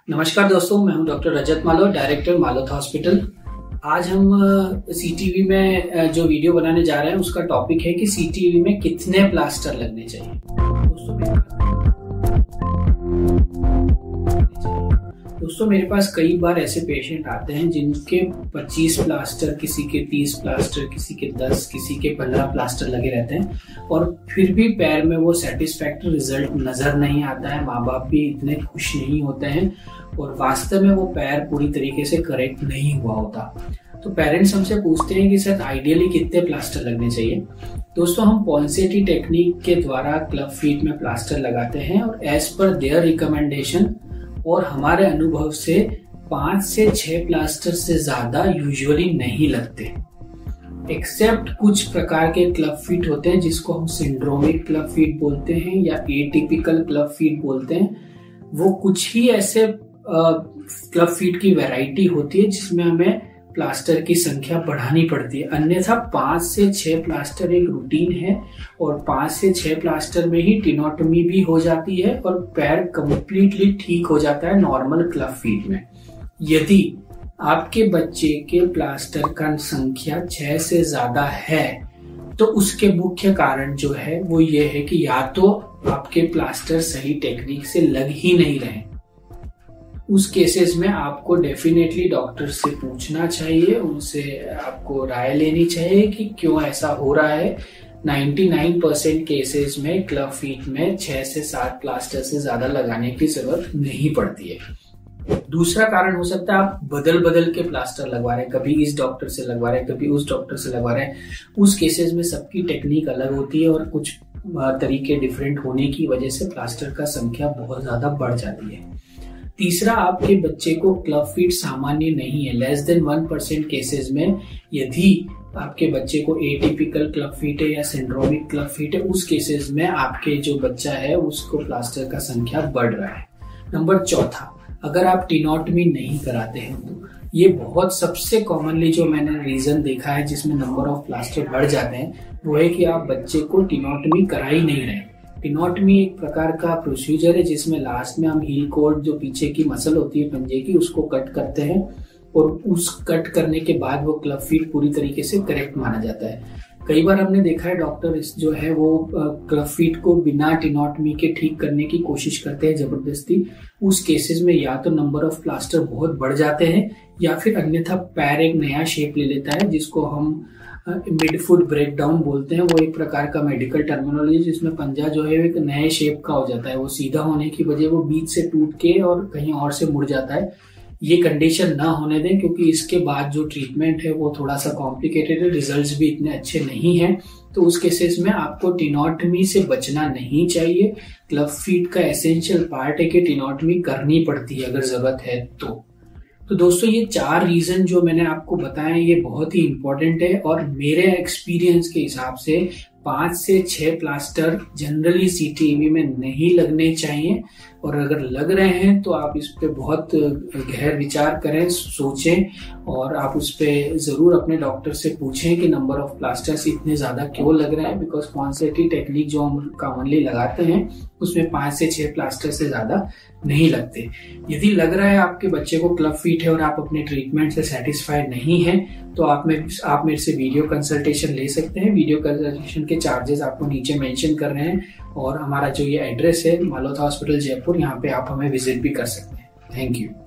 नमस्कार दोस्तों, मैं हूं doctor Rajat Maloth, director Maloth hospital. आज हम सीटीवी में जो वीडियो बनाने जा रहे हैं उसका टॉपिक है कि सीटीवी में कितने प्लास्टर लगने चाहिए। दोस्तों मेरे पास कई बार ऐसे पेशेंट आते हैं जिनके 25 प्लास्टर, किसी के 30 प्लास्टर, किसी के 10, किसी के 15 प्लास्टर लगे रहते हैं और फिर भी पैर में वो सेटिस्फैक्टरी रिजल्ट नजर नहीं आता है। माँ बाप भी इतने खुश नहीं होते हैं और वास्तव में वो पैर पूरी तरीके से करेक्ट नहीं हुआ होता। तो पेरेंट्स हमसे पूछते हैं कि सर आइडियली कितने प्लास्टर लगने चाहिए। दोस्तों हम पॉइंसेटी टेक्निक के द्वारा क्लब फीट में प्लास्टर लगाते हैं और एज पर देयर रिकमेंडेशन और हमारे अनुभव से 5 से 6 प्लास्टर से ज्यादा यूजुअली नहीं लगते, एक्सेप्ट कुछ प्रकार के क्लब फीट होते हैं जिसको हम सिंड्रोमिक क्लब फीट बोलते हैं या एटिपिकल क्लब फीट बोलते हैं। वो कुछ ही ऐसे क्लब फीट की वैरायटी होती है जिसमें हमें प्लास्टर की संख्या बढ़ानी पड़ती है, अन्यथा 5 से 6 प्लास्टर एक रूटीन है और 5 से 6 प्लास्टर में ही टिनोटमी भी हो जाती है और पैर कंप्लीटली ठीक हो जाता है नॉर्मल क्लब फीट में। यदि आपके बच्चे के प्लास्टर का संख्या 6 से ज्यादा है तो उसके मुख्य कारण जो है वो ये है कि या तो आपके प्लास्टर सही टेक्निक से लग ही नहीं रहे। उस केसेस में आपको डेफिनेटली डॉक्टर से पूछना चाहिए, उनसे आपको राय लेनी चाहिए कि क्यों ऐसा हो रहा है। 99% केसेस में क्लब फीट में 6 से 7 प्लास्टर से ज्यादा लगाने की जरूरत नहीं पड़ती है। दूसरा कारण हो सकता है आप बदल बदल के प्लास्टर लगवा रहे हैं, कभी इस डॉक्टर से लगवा रहे हैं, कभी उस डॉक्टर से लगवा रहे हैं। उस केसेस में सबकी टेक्निक अलग होती है और कुछ तरीके डिफरेंट होने की वजह से प्लास्टर का संख्या बहुत ज्यादा बढ़ जाती है। तीसरा, आपके बच्चे को क्लब फीट सामान्य नहीं है। लेस देन 1% केसेस में यदि आपके बच्चे को एटिपिकल क्लब फीट है या सिंड्रोमिक क्लब फीट है, उस केसेस में आपके जो बच्चा है उसको प्लास्टर का संख्या बढ़ रहा है। नंबर चौथा, अगर आप टिनोटमी नहीं कराते हैं तो ये बहुत सबसे कॉमनली जो मैंने रीजन देखा है जिसमें नंबर ऑफ प्लास्टर बढ़ जाते हैं वो है कि आप बच्चे को टिनोटमी करा ही नहीं रहे। टिनोटमी एक प्रकार का प्रोसीजर है जिसमें लास्ट में हम हील कोड, जो पीछे की मसल होती है पंजे की, उसको कट करते हैं और उस कट करने के बाद वो क्लब फीट पूरी तरीके से करेक्ट माना जाता है। कई बार हमने देखा है डॉक्टर जो है वो क्लब फीट को बिना टिनोटमी के ठीक करने की कोशिश करते हैं जबरदस्ती। उस केसेस में या तो नंबर ऑफ प्लास्टर बहुत बढ़ जाते हैं या फिर अन्यथा पैर एक नया शेप ले लेता है जिसको हम मिडफुट ब्रेकडाउन बोलते हैं। वो एक प्रकार का मेडिकल टर्मिनोलॉजी जिसमें पंजा जो है एक नए शेप का हो जाता है। वो सीधा होने की बजाय वो बीच से टूट के और कहीं और से मुड़ जाता है। ये कंडीशन ना होने दें क्योंकि इसके बाद जो ट्रीटमेंट है वो थोड़ा सा कॉम्प्लिकेटेड है, रिजल्ट्स भी इतने अच्छे नहीं हैं। तो उस केसेस में आपको टिनोटमी से बचना नहीं चाहिए। क्लब फीट का एसेंशियल पार्ट है कि टिनोटमी करनी पड़ती है अगर जरूरत है तो दोस्तों ये 4 रीजन जो मैंने आपको बताए ये बहुत ही इंपॉर्टेंट है और मेरे एक्सपीरियंस के हिसाब से 5 से 6 प्लास्टर जनरली सीटीवी में नहीं लगने चाहिए और अगर लग रहे हैं तो आप इस पे बहुत गहर विचार करें, सोचें और आप उस पे जरूर अपने डॉक्टर से पूछें कि नंबर ऑफ प्लास्टर्स इतने ज्यादा क्यों लग रहे हैं। बिकॉज पॉइंसेटी टेक्निक जो हम कॉमनली लगाते हैं उसमें 5 से 6 प्लास्टर से ज्यादा नहीं लगते। यदि लग रहा है आपके बच्चे को क्लब फीट है और आप अपने ट्रीटमेंट से सेटिस्फाइड नहीं है तो आप मेरे से वीडियो कंसल्टेशन ले सकते हैं। वीडियो कंसल्टेशन के चार्जेस आपको नीचे मेंशन कर रहे हैं और हमारा जो ये एड्रेस है मालोथ हॉस्पिटल जयपुर, यहाँ पे आप हमें विजिट भी कर सकते हैं। Thank you.